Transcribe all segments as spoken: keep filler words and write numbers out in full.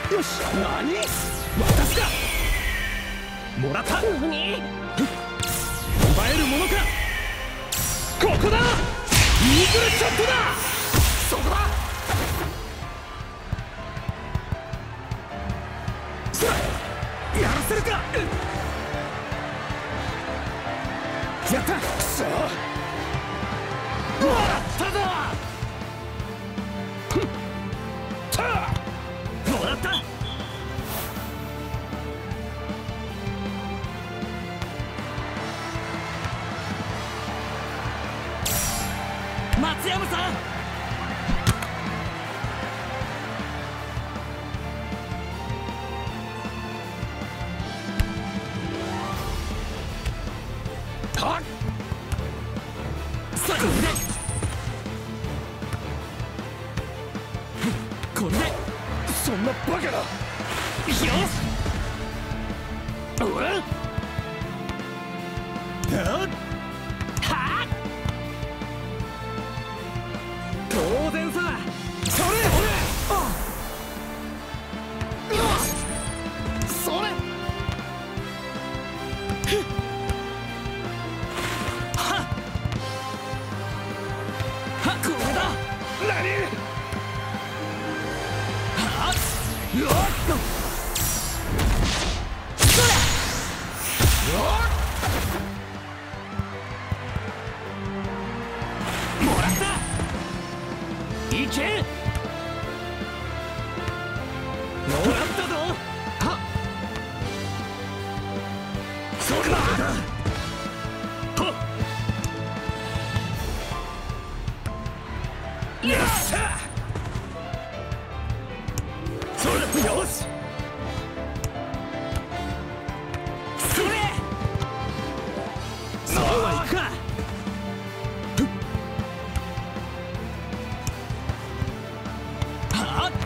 よし、何渡すか。もらった。何奪えるものか。ここだ。イーグルショットだ。そこだ。さあやらせるか。やった。くそもらったぞ。ふんたあもらった。松山さん。はっさあこれでこれでそんなバカな。よしおらはっはっ当然さ。それあそれはっはっこれだ。何はっよっそれよっもらった。いけ。もらったぞ。はっそれだ。はっよっしゃ。それよしそれそうはいくか。はっ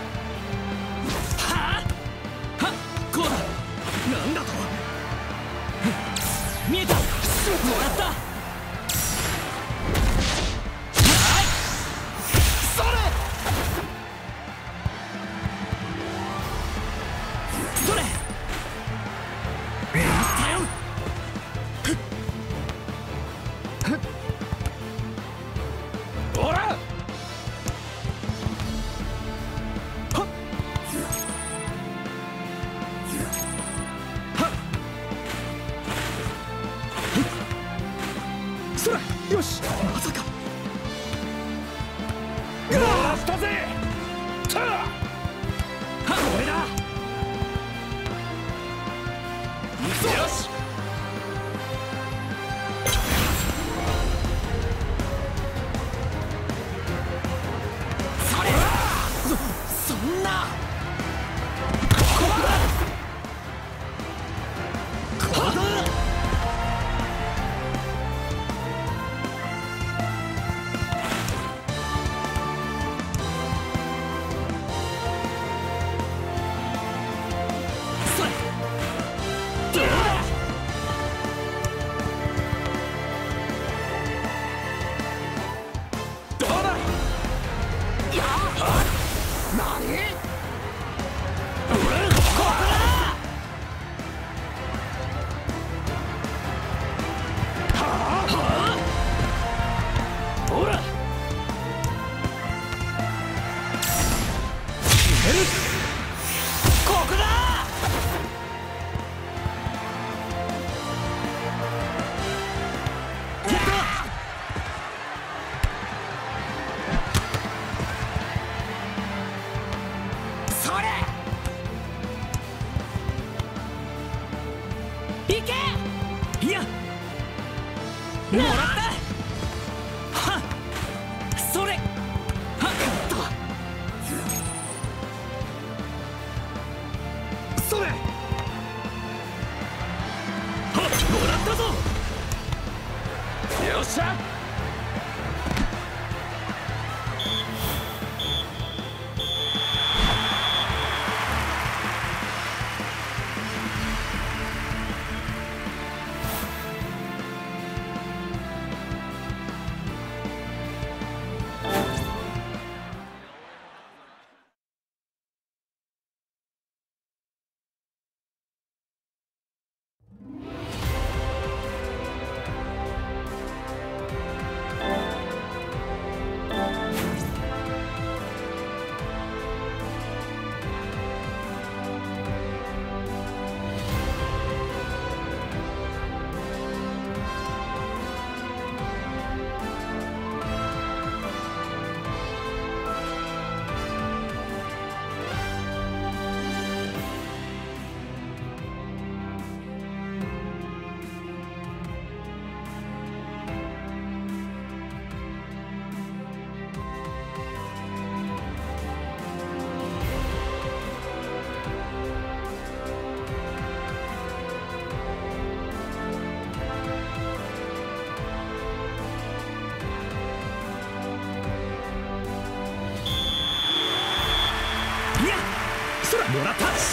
はっはっこうだ。なんだと。見えた。もらった。はいそれそれやったよ。ほらはっはっそれよし。まさかもらったぜ。たあこれだ。よしそれそそんなここだここだ。それどうだ。どうだ。やっ何俺ここだ。はあはあほら決める。ここだ。やったそれいけ。いやもらった。はっそれはっとそれはっもらったぞ。よっしゃ。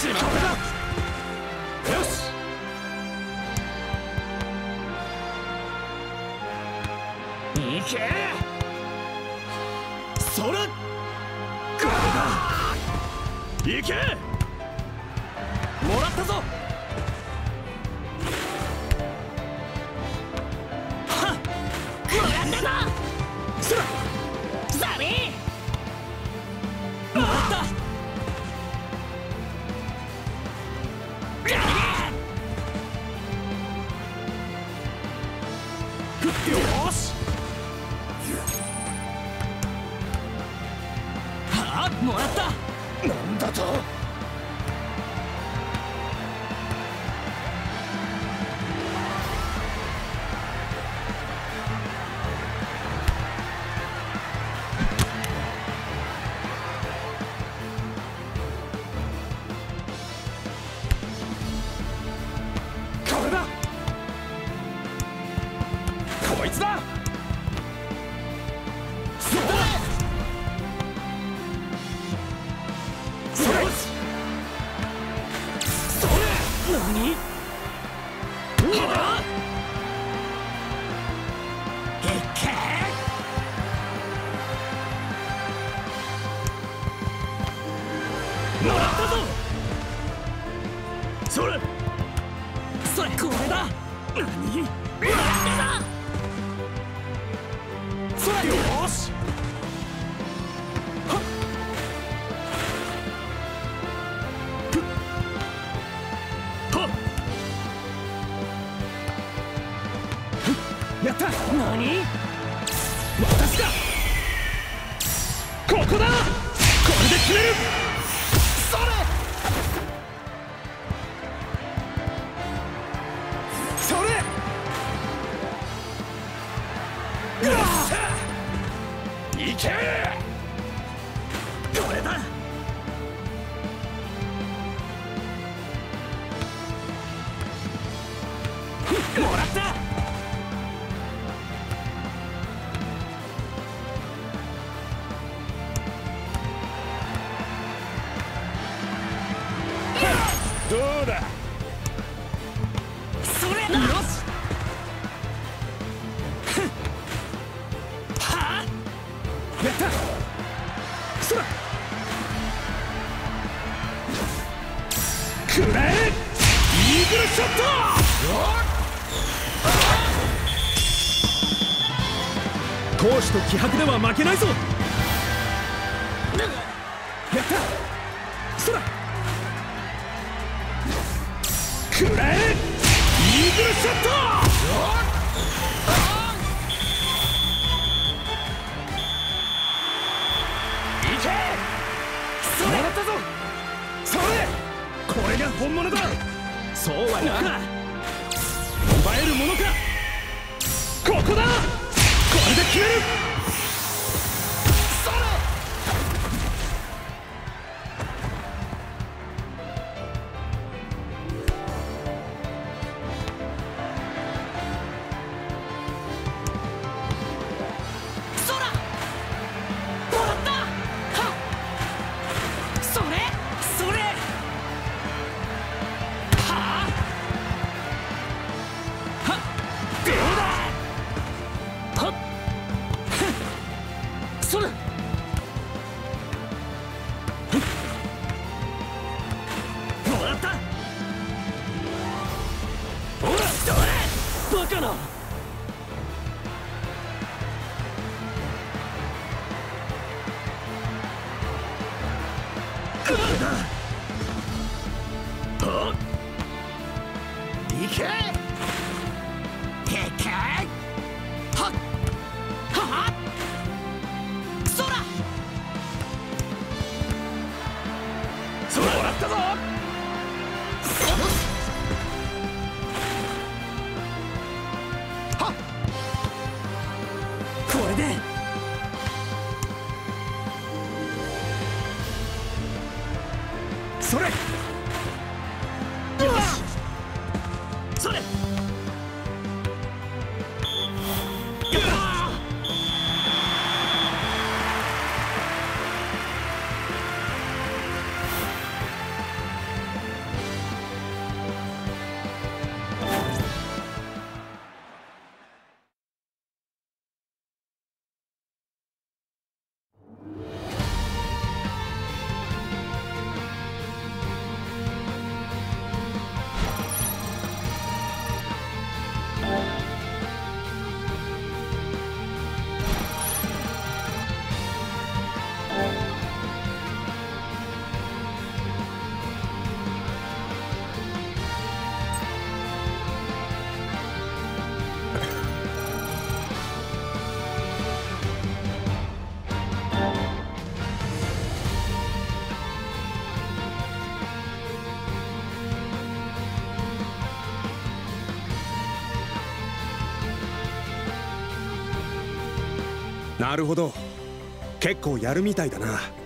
しまった。よし。いけ。それ。いけ。もらったぞ。はっ。もらったぞ。そら。され。もらった。よし。はあ、もらった。なんだと。これだ。こいつだ。それ。それ。それ。何？はあ？いけ。もらったぞ。それ。それこれだ。何？もらったぞ。それ。よし。はっ。はっ。やった。何？渡すか。ここだ。これで決める。それ。それ。よっしゃ。いけ。これだ。もらった。どうだ。それだ。よし。はあ。やった。そら。くらえ。イーグルショット。攻守と気迫では負けないぞ。やった。そら。くらえ。イーグルショット。いけ。もらったぞ。それ。これが本物だ。そうはな。奪えるものか。ここだ。これで決める。それ。そら。もらった。はっ。それ。それ。はあ。はっ。どうだ。はっ。それ。もらった。ほら。それ。バカな。はっ。いけ。いけ。はっ。はっ。そら。そら。もらったぞ。はっ。これで。それ。よし。それ。 なるほど、結構やるみたいだな。